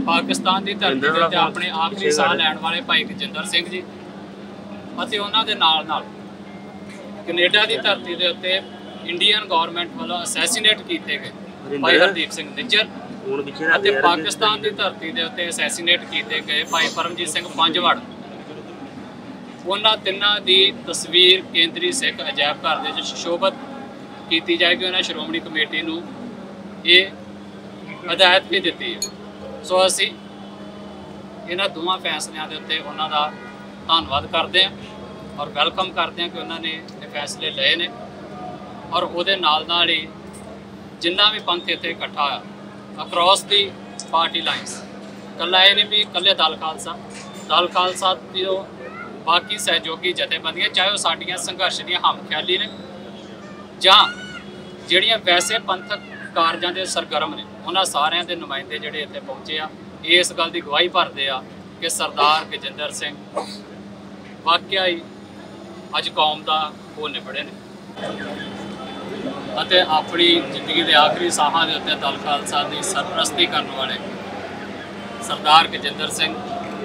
पाकिस्तान की धरती के उत्ते अपने आखिरी साह लैण वाले भाई गजिंदर सिंह जी ਅਤੇ ਉਹਨਾਂ ਦੇ ਨਾਲ ਕੈਨੇਡਾ ਦੀ ਧਰਤੀ ਦੇ ਉੱਤੇ ਇੰਡੀਅਨ ਗਵਰਨਮੈਂਟ ਵੱਲੋਂ ਅਸੈਸੀਨੇਟ ਕੀਤੇ ਗਏ ਭਾਈ ਹਰਦੀਪ ਸਿੰਘ ਨਿੱਜਰ ਅਤੇ ਪਾਕਿਸਤਾਨ ਦੀ ਧਰਤੀ ਦੇ ਉੱਤੇ ਅਸੈਸੀਨੇਟ ਕੀਤੇ ਗਏ ਭਾਈ ਪਰਮਜੀਤ ਸਿੰਘ ਪੰਜਵੜ। ਉਹਨਾਂ ਤਿੰਨਾਂ ਦੀ ਤਸਵੀਰ ਕੇਂਦਰੀ ਸਿੱਖ ਅਜਾਇਬ ਘਰ ਦੇ ਵਿੱਚ ਸੁਸ਼ੋਭਿਤ ਕੀਤੀ ਜਾਏਗੀ। ਉਹਨਾਂ ਸ਼੍ਰੋਮਣੀ ਕਮੇਟੀ ਨੂੰ ਇਹ ਹਦਾਇਤ ਵੀ ਦਿੱਤੀ ਹੈ। ਸੋ ਅਸੀਂ ਇਹਨਾਂ ਦੋਵਾਂ ਫੈਸਲਿਆਂ ਦੇ ਉੱਤੇ ਉਹਨਾਂ ਦਾ ਧੰਨਵਾਦ ਕਰਦੇ हैं और वैलकम करते हैं कि उन्होंने ये फैसले लए ने। और वो नाल ही जिन्ना भी पंथ इत्थे इकट्ठा होया अक्रॉस दी पार्टी लाइनस, कल्ला ये नहीं भी कल्ले दल खालसा की बाकी सहयोगी जथेबंदियां चाहे वो साडियां संघर्ष दी हम ख्याली ने जां जिहड़ियां वैसे पंथक कारजां दे सरगर्म ने, उन्हां सारियां दे नुमाइंदे जिहड़े इत्थे पहुंचे आ इस गल की गवाही भरदे आ कि सरदार गजिंदर सिंह वाकई ही अज कौम का वो निबड़े ने ਅਤੇ अपनी जिंदगी के आखिरी साहां के उत्ते दल खालसा की सरपरस्ती करने वाले सरदार गजिंदर सिंह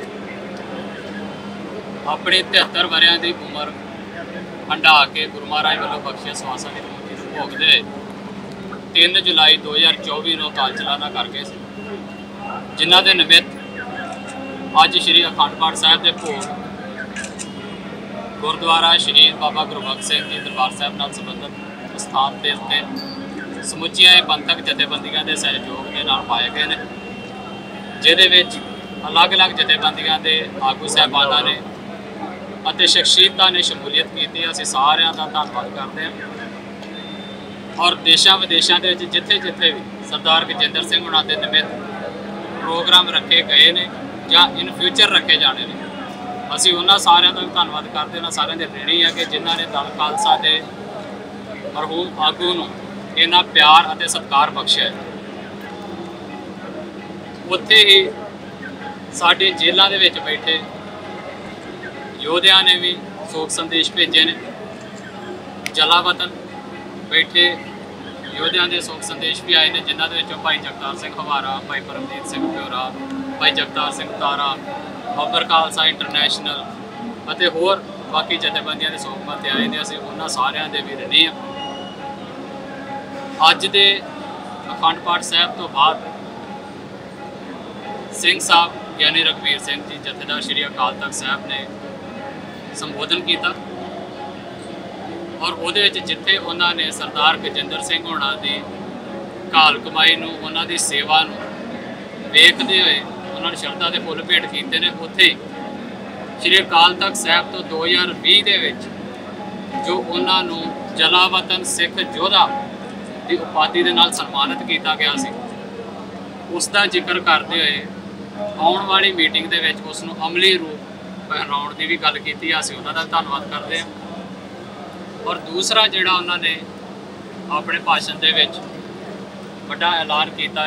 अपनी 73 वरियां की उम्र हंडा के गुरु महाराज वालों बख्शे सवासा की मूर्ति को भोगते 3 जुलाई 2024 को काल चलाना कर गए, जिन्हों के निमित्त अज श्री अखंड पाठ साहिब के भोग गुरुद्वारा शहीद बाबा गुरबख्श सिंह जी दरबार साहब नाल संबंधित स्थान के उत्ते समुचिया पंथक जथेबंदियों के सहयोग के नाल पाए गए हैं, जिहदे अलग अलग जथेबंदियों के आगू साहबाना ने अते शख्सियतां ने शमूलीयत की। असीं सारिआं दा धन्नवाद करते हैं। और देशां विदेशां दे विच जिथे जिथे भी सरदार गजिंदर सिंह हुणां दे निमित्त प्रोग्राम रखे गए हैं जां इन फ्यूचर रखे जाने ने, ਅਸੀਂ ਉਹਨਾਂ ਸਾਰਿਆਂ ਦਾ ਵੀ ਧੰਨਵਾਦ ਕਰਦੇ। ਉਹਨਾਂ ਸਾਰਿਆਂ ਦੇ ऋणी है कि जिन्हों ने दल खालसा के मरहूम आगू ਨੂੰ ਇੰਨਾ ਪਿਆਰ ਅਤੇ ਸਤਿਕਾਰ ਬਖਸ਼ਿਆ। ਉੱਥੇ ਹੀ ਸਾਡੇ ਜੇਲ੍ਹਾਂ ਦੇ ਵਿੱਚ ਬੈਠੇ ਯੋਧਿਆਂ ਨੇ ਵੀ ਸੋਗ ਸੰਦੇਸ਼ ਭੇਜੇ ਨੇ। ਜਲਾਵਤਨ ਬੈਠੇ ਯੋਧਿਆਂ ਦੇ ਸੋਗ ਸੰਦੇਸ਼ ਵੀ ਆਏ ਨੇ, ਜਿਨ੍ਹਾਂ ਦੇ ਵਿੱਚੋਂ ਭਾਈ ਜਗਤਾਰ ਸਿੰਘ ਹਵਾਰਾ, ਭਾਈ ਪਰਮਜੀਤ ਸਿੰਘ ਪਿਓਰਾ, ਭਾਈ ਜਗਤਾਰ ਸਿੰਘ ਤਾਰਾ, ਬਾਬਰ ਖਾਲਸਾ ਇੰਟਰਨੈਸ਼ਨਲ ਅਤੇ ਹੋਰ ਬਾਕੀ ਜਥੇਬੰਦੀਆਂ ਦੇ ਸੋਗਮਤ ਆਏ ਨੇ। ਅਸੀਂ ਉਹਨਾਂ ਸਾਰਿਆਂ ਦੇ ਵੀ ऋणी ਹਾਂ। ਅੱਜ ਦੇ ਅਖੰਡ ਪਾਠ ਸਾਹਿਬ ਤੋਂ ਬਾਅਦ ਸਿੰਘ ਸਾਹਿਬ ਗਿਆਨੀ ਰਘਬੀਰ ਸਿੰਘ ਜੀ ਜਥੇਦਾਰ ਸ਼੍ਰੀ ਅਕਾਲ ਤਖਤ ਸਾਹਿਬ ਨੇ ਸੰਬੋਧਨ ਕੀਤਾ ਔਰ ਉਹਦੇ ਵਿੱਚ ਜਿੱਥੇ ਉਹਨਾਂ ਨੇ ਸਰਦਾਰ ਗਜਿੰਦਰ ਸਿੰਘ ਹੋਣਾ ਦੀ ਕਾਲ ਕਮਾਈ ਨੂੰ, ਉਹਨਾਂ ਦੀ ਸੇਵਾ ਨੂੰ ਵੇਖਦੇ ਹੋਏ उन्होंने शरदा के फुल भेंट किए हैं। उत्थे श्री अकाल तख्त साहब तो 2020 के जो उन्होंने जलावतन सिख योधा की उपाधि के नाल सन्मानित किया गया सी, उसका जिक्र करते हुए आने वाली मीटिंग के उसनों अमली रूप पहनाने की भी गल की। असीं उन्हों का धन्नवाद करते हैं। और दूसरा जिहड़ा उन्होंने अपने भाषण के बड़ा ऐलान किया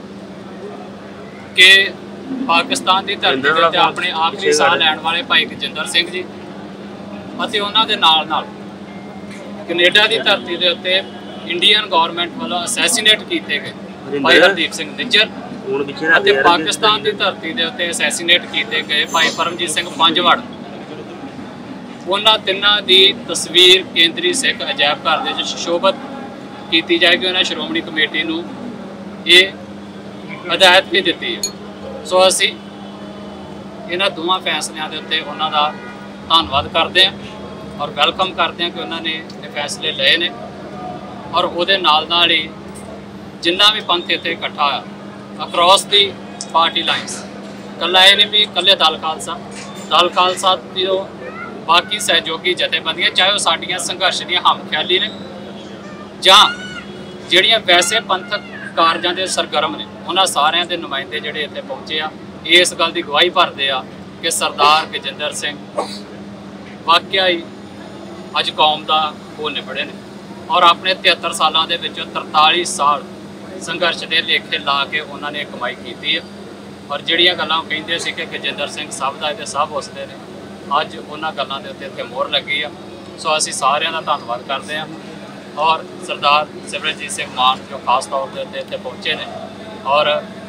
कि पाकिस्तान की धरती के उत्ते अपने आखिरी साह लैण वाले भाई गजिंदर सिंह जी ਅਤੇ ਉਹਨਾਂ ਦੇ ਨਾਲ ਕੈਨੇਡਾ ਦੀ ਧਰਤੀ ਦੇ ਉੱਤੇ ਇੰਡੀਅਨ ਗਵਰਨਮੈਂਟ ਵੱਲੋਂ ਅਸੈਸੀਨੇਟ ਕੀਤੇ ਗਏ ਭਾਈ ਹਰਦੀਪ ਸਿੰਘ ਨਿੱਜਰ ਅਤੇ ਪਾਕਿਸਤਾਨ ਦੀ ਧਰਤੀ ਦੇ ਉੱਤੇ ਅਸੈਸੀਨੇਟ ਕੀਤੇ ਗਏ ਭਾਈ ਪਰਮਜੀਤ ਸਿੰਘ ਪੰਜਵੜ। ਉਹਨਾਂ ਤਿੰਨਾਂ ਦੀ ਤਸਵੀਰ ਕੇਂਦਰੀ ਸਿੱਖ ਅਜਾਇਬ ਘਰ ਦੇ ਵਿੱਚ ਸੁਸ਼ੋਭਿਤ ਕੀਤੀ ਜਾਏਗੀ। ਉਹਨਾਂ ਸ਼੍ਰੋਮਣੀ ਕਮੇਟੀ ਨੂੰ ਇਹ ਹਦਾਇਤ ਵੀ ਦਿੱਤੀ ਹੈ। सो असी इन्हां दोवां फैसलियां दे उत्ते उन्हां दा धन्नवाद करते हैं और वैलकम करते हैं कि उन्होंने ये फैसले लए ने। और वो नाल ही जिन्ना भी पंथ इत्थे इकट्ठा होया अक्रॉस दी पार्टी लाइनस, कल्ला ये नहीं भी कल्ले दल खालसा की बाकी सहयोगी जथेबंदियां चाहे वो साडियां संघर्ष दी हम ख्याली ने जां जिहड़ियां वैसे पंथक कारजां दे सरगर्म ने, उन्हां सारियां दे नुमाइंदे जिहड़े इत्थे पहुंचे आ इस गल की गवाही भरदे आ कि सरदार गजिंदर सिंह वाकई ही अज कौम का वो निबड़े ने। और अपने 73 सालों के 43 साल संघर्ष के लेखे ला के उन्होंने कमाई की है। और जिहड़ियां गल्लां कहिंदे सी कि गजिंदर सिंह सब दा ते सब उसदे ने, अज उन्हां गल्लां दे उत्ते इत्थे मोहर लगी आ। सो असीं सारिआं दा धन्नवाद करते हैं। और सरदार सिमरनजीत सिंह मान जो खास तौर पर इतने पहुँचे ने और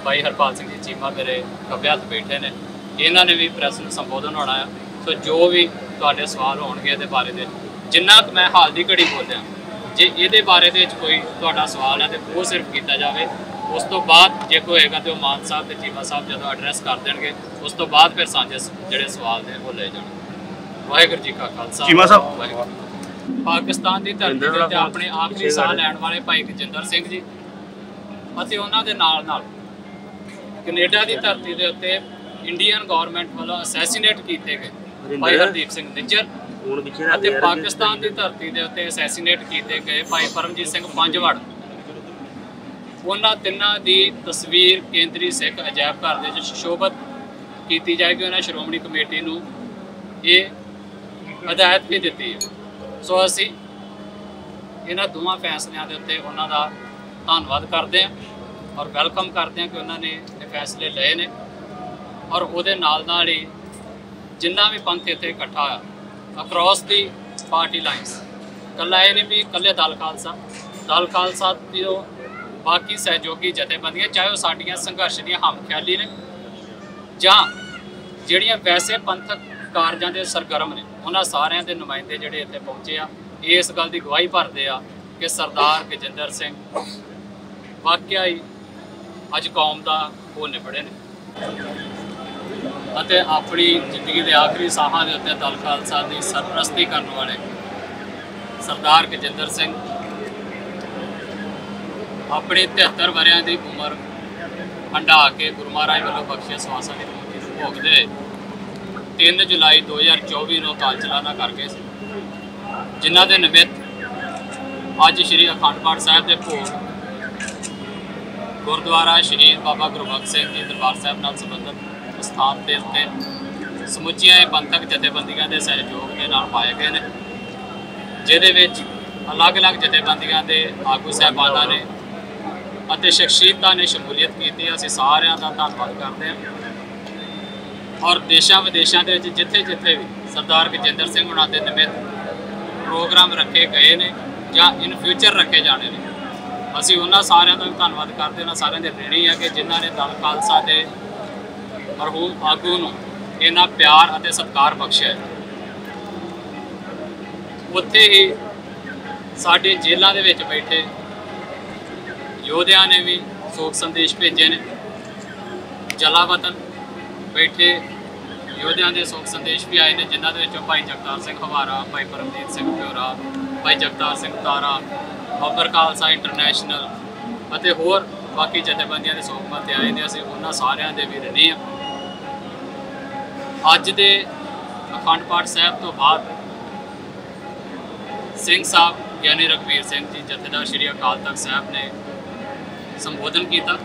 भाई हरपाल सिंह जी चीमा मेरे खब्बे हत्थ बैठे ने, इन्हों ने भी प्रैस में संबोधन होना है। सो जो भी तुहाडे सवाल होणगे इहदे बारे दे, जिन्ना क मैं हाल की घड़ी बोलिया, जे इहदे बारे दे कोई तुहाडा सवाल है तो वो सिर्फ किया जाए। उस तो बाद जे कोई होएगा तो मान साहब ते चीमा साहब जो एड्रैस कर देंगे, उस तो बाद फिर सांझे जिहड़े सवाल ने वो ले जाने। वाहिगुरू जी का खालसा, चीमा साहब वाहिगुरू। पाकिस्तान की धरती ਦੇ ਉੱਤੇ ਆਪਣੇ ਆਖਰੀ ਸਾਹ ਲੈਣ ਵਾਲੇ ਭਾਈ ਗਜਿੰਦਰ ਸਿੰਘ ਜੀ ਅਤੇ ਉਹਨਾਂ ਦੇ ਨਾਲ ਕੈਨੇਡਾ ਦੀ ਧਰਤੀ ਦੇ ਉੱਤੇ ਇੰਡੀਅਨ ਗਵਰਨਮੈਂਟ ਵੱਲੋਂ ਅਸੈਸੀਨੇਟ ਕੀਤੇ ਗਏ ਭਾਈ ਹਰਦੀਪ ਸਿੰਘ ਨਿੱਜਰ ਅਤੇ ਪਾਕਿਸਤਾਨ ਦੀ ਧਰਤੀ ਦੇ ਉੱਤੇ ਅਸੈਸੀਨੇਟ ਕੀਤੇ ਗਏ ਭਾਈ ਪਰਮਜੀਤ ਸਿੰਘ ਪੰਜਵੜ। ਉਹਨਾਂ ਤਿੰਨਾਂ ਦੀ ਤਸਵੀਰ ਕੇਂਦਰੀ ਸਿੱਖ ਅਜਾਇਬ ਘਰ ਦੇ ਵਿੱਚ ਸੁਸ਼ੋਭਿਤ ਕੀਤੀ ਜਾਏਗੀ। ਉਹਨਾਂ ਸ਼੍ਰੋਮਣੀ ਕਮੇਟੀ ਨੂੰ ਇਹ ਹਦਾਇਤ ਵੀ ਦਿੱਤੀ ਹੈ। सो असी इन्होंने दोवां फैसलों के उत्ते उन्हों का धन्यवाद करते हैं और वैलकम करते हैं कि उन्होंने ये फैसले ले ने। और वो नाल ही जिन्ना भी पंथ इत्थे इकट्ठा होया अक्रॉस दी पार्टी लाइन्स, कल्ला ये नहीं भी कल्ले दल खालसा की बाकी सहयोगी जथेबंदियां, चाहे वह साडियां संघर्ष दी हमख्याली ने जां जिहड़ियां वैसे पंथक कारजां दे सरगर्म ने, उन्होंने सारे के नुमाइंदे जोड़े इतने पहुँचे आ इस गल की गवाही भरते आ कि सरदार गजिंदर सिंह वाकया ही अज कौम का वो निबड़े ने ਅਤੇ अपनी जिंदगी के आखिरी साहां के उत्ते दल खालसा की सरपरस्ती करने वाले सरदार गजिंदर सिंह अपनी 73 वरियां की उम्र हंडा के गुरु महाराज वालों बख्शे सवासा की मूर्ति भोगते 3 जुलाई 2024 ਨੂੰ ਅਕਾਲ ਚਲਾਣਾ ਕਰ ਗਏ ਸੀ, ਜਿਨ੍ਹਾਂ ਦੇ ਨਿਮਿਤ ਅੱਜ ਸ਼੍ਰੀ ਅਖੰਡ ਪਾਠ ਸਾਹਿਬ ਦੇ ਭੋਗ ਗੁਰਦੁਆਰਾ ਸ਼ਹੀਦ ਬਾਬਾ ਗੁਰਬਖਸ਼ ਸਿੰਘ ਜੀ ਦਰਬਾਰ ਸਾਹਿਬ ਨਾਲ ਸੰਬੰਧਿਤ ਸਥਾਨ ਦੇ ਉੱਤੇ ਸਮੁੱਚੀਆਂ ਇਹ ਪੰਥਕ ਜਥੇਬੰਦੀਆਂ ਦੇ ਸਹਿਯੋਗ ਦੇ ਨਾਲ ਪਾਏ ਗਏ ਨੇ, ਜਿਹਦੇ ਵਿੱਚ ਅਲੱਗ-ਅਲੱਗ ਜਥੇਬੰਦੀਆਂ ਦੇ ਆਗੂ ਸਾਹਿਬਾਨਾਂ ਨੇ ਅਤੇ ਸ਼ਖਸੀਅਤਾਂ ਨੇ ਸ਼ਮੂਲੀਅਤ ਕੀਤੀ। ਅਸੀਂ ਸਾਰਿਆਂ ਦਾ ਧੰਨਵਾਦ ਕਰਦੇ ਹਾਂ। और देशों विदेशों के जिथे जिथे भी सरदार गजिंदर सिंह होना के निमित्त प्रोग्राम रखे गए ने या इन फ्यूचर रखे जाने ने, असी उन्होंने सारिਆਂ का भी धन्यवाद करते हैं। सारे के ऋणी है कि जिन्होंने दल खालसा के मरहूम आगू को इन्ना प्यार और सत्कार बख्शिया है। उत्थे ही साडे जेलों के विच बैठे योद्धियां ने भी शोक संदेश भेजे ने, जलावतन बैठे योद्धियां के शोक संदेश भी आए हैं, जिन्होंने भाई जगतार सिंह हवारा, भाई परमजीत सिंह प्योरा, भाई जगतार सिंह तारा, बाबर खालसा इंटरनेशनल और होर बाकी जथेबंदियों के शोक मते आए हैं। असीं उन्हां सारियां दे भी ऋणी हां। अज दे अखंड पाठ साहब तो बाद सिंह साहब ज्ञानी रघुवीर सिंह जी जथेदार श्री अकाल तख्त साहब ने संबोधन किया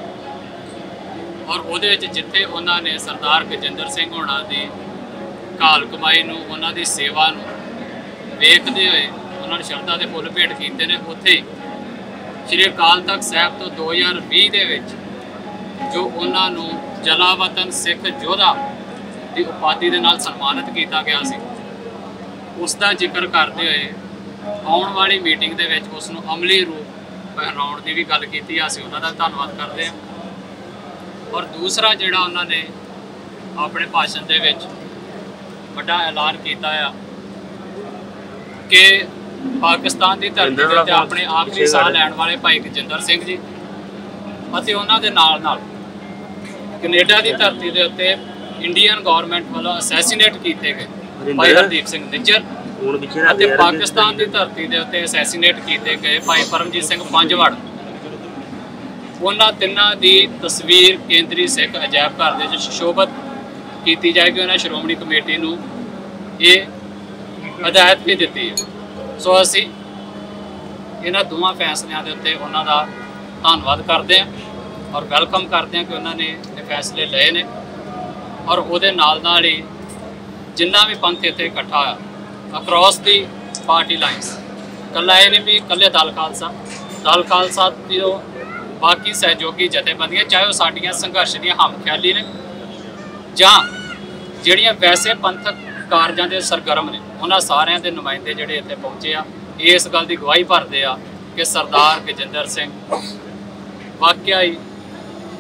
और वो जिथे उन्होंने सरदार गजिंदर सिंह होना की घाल कमाई उन्हों की सेवा वेखते हुए उन्होंने शरदा के फुल भेंट किए हैं। उत्थे श्री अकाल तख्त साहब तो 2020 के जो उन्होंने जलावतन सिख योद्धा की उपाधि के नाल सन्मानित किया गया सी, उसका जिक्र करते हुए आने वाली मीटिंग के उसनों अमली रूप पहनाने की भी गल की। असीं उन्होंने धन्यवाद करते हैं। और दूसरा जिहड़ा उन्होंने अपने भाषण दे विच बड़ा ऐलान किया है कि पाकिस्तान की धरती ते अपने आखिरी साह लैण वाले भाई गजिंदर सिंह जी ਅਤੇ ਉਹਨਾਂ ਦੇ ਨਾਲ ਕੈਨੇਡਾ ਦੀ ਧਰਤੀ ਦੇ ਉੱਤੇ ਇੰਡੀਅਨ ਗਵਰਨਮੈਂਟ ਵੱਲੋਂ ਅਸੈਸੀਨੇਟ ਕੀਤੇ ਗਏ ਭਾਈ ਹਰਦੀਪ ਸਿੰਘ ਨਿੱਜਰ ਅਤੇ ਪਾਕਿਸਤਾਨ ਦੀ ਧਰਤੀ ਦੇ ਉੱਤੇ ਅਸੈਸੀਨੇਟ ਕੀਤੇ ਗਏ ਭਾਈ ਪਰਮਜੀਤ ਸਿੰਘ ਪੰਜਵੜ। ਉਹਨਾਂ ਤਿੰਨਾਂ ਦੀ ਤਸਵੀਰ ਕੇਂਦਰੀ ਸਿੱਖ ਅਜਾਇਬ ਘਰ ਦੇ ਵਿੱਚ ਸੁਸ਼ੋਭਿਤ ਕੀਤੀ ਜਾਏਗੀ। ਉਹਨਾਂ ਸ਼੍ਰੋਮਣੀ ਕਮੇਟੀ ਨੂੰ ਇਹ ਹਦਾਇਤ ਵੀ ਦਿੱਤੀ ਹੈ। ਸੋ ਅਸੀਂ ਇਹਨਾਂ ਦੋਵਾਂ ਫੈਸਲਿਆਂ ਦੇ ਉੱਤੇ ਉਹਨਾਂ ਦਾ ਧੰਨਵਾਦ ਕਰਦੇ हैं और वैलकम करते हैं कि उन्होंने ये फैसले ले ने। और वो नाल ही जिन्ना भी पंथ इत्थे इकट्ठा होया अक्रॉस दी पार्टी लाइन्स, कल्ला ये नहीं भी कल्ले दल खालसा की बाकी सहयोगी जथेबंदियां, चाहे वह साडियां संघर्ष दी हमख्याली ने जां जिहड़ियां वैसे पंथक कारजां दे सरगर्म ने, उन्हां सारियां दे नुमाइंदे जिहड़े इत्थे पहुंचे आ इस गल की गवाही भरदे आ कि सरदार गजिंदर सिंह वाकया ही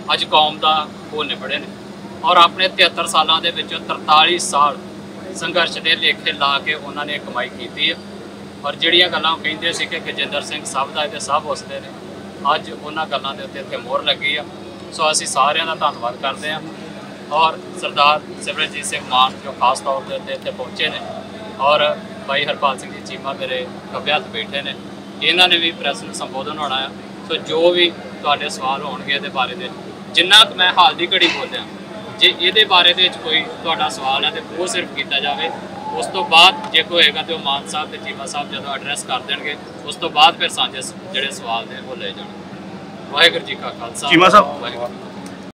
ਅੱਜ ਕੌਮ ਦਾ ਉਹ ਨਿਬੜੇ ਨੇ ਔਰ ਆਪਣੇ 73 ਸਾਲਾਂ ਦੇ ਵਿੱਚੋਂ 43 ਸਾਲ ਸੰਘਰਸ਼ ਦੇ ਲੇਖੇ ਲਾ ਕੇ ਉਹਨਾਂ ਨੇ ਕਮਾਈ ਕੀਤੀ ਹੈ। ਔਰ ਜਿਹੜੀਆਂ ਗੱਲਾਂ ਕਹਿੰਦੇ ਸੀ ਕਿ ਗਜਿੰਦਰ ਸਿੰਘ ਸਭ ਦਾ ਤੇ ਸਭ ਉਸਦੇ ਨੇ, ਅੱਜ ਉਹਨਾਂ ਗੱਲਾਂ ਦੇ ਉੱਤੇ ਇੱਥੇ ਮੋਹਰ ਲੱਗੀ ਆ। ਸੋ ਅਸੀਂ ਸਾਰਿਆਂ ਦਾ ਧੰਨਵਾਦ ਕਰਦੇ ਹਾਂ ਔਰ ਸਰਦਾਰ ਸਿਮਰਨਜੀਤ ਸਿੰਘ ਮਾਨ ਜੋ ਖਾਸ ਤੌਰ ਦੇ ਉੱਤੇ ਇੱਥੇ ਪਹੁੰਚੇ ਨੇ ਔਰ ਭਾਈ ਹਰਪਾਲ ਸਿੰਘ ਜੀ ਚੀਮਾ ਮੇਰੇ ਖੱਬੇ ਹੱਥ ਬੈਠੇ ਨੇ, ਇਹਨਾਂ ਨੇ ਵੀ ਪ੍ਰੈਸ ਨੂੰ ਸੰਬੋਧਨ ਹੋਣਾ ਆ। ਸੋ ਜੋ ਵੀ ਤੁਹਾਡੇ ਸਵਾਲ ਹੋਣਗੇ ਇਹਦੇ ਬਾਰੇ ਦੇ, ਜਿੰਨਾ ਕੁ ਮੈਂ ਹਾਲ ਦੀ ਘੜੀ ਬੋਲਿਆ, ਜੇ ਇਹਦੇ ਬਾਰੇ ਦੇ ਵਿੱਚ ਕੋਈ ਤੁਹਾਡਾ ਸਵਾਲ ਹੈ ਤੇ ਉਹ ਸਿਰਫ ਕੀਤਾ ਜਾਵੇ। ਉਸ ਤੋਂ ਬਾਅਦ ਜੇ ਕੋਈ ਹੋਏਗਾ ਤੇ ਉਹ ਮਾਨ ਸਾਹਿਬ ਤੇ ਚੀਮਾ ਸਾਹਿਬ ਜਦੋਂ ਐਡਰੈਸ ਕਰ ਦੇਣਗੇ, ਉਸ ਤੋਂ ਬਾਅਦ ਫਿਰ ਸਾਂਝੇ ਜਿਹੜੇ ਸਵਾਲ ਨੇ ਉਹ ਲੈ ਜਾਣ। ਵਾਹਿਗੁਰੂ ਜੀ ਕਾ ਖਾਲਸਾ, ਚੀਮਾ ਸਾਹਿਬ ਵਾਹਿਗੁਰੂ।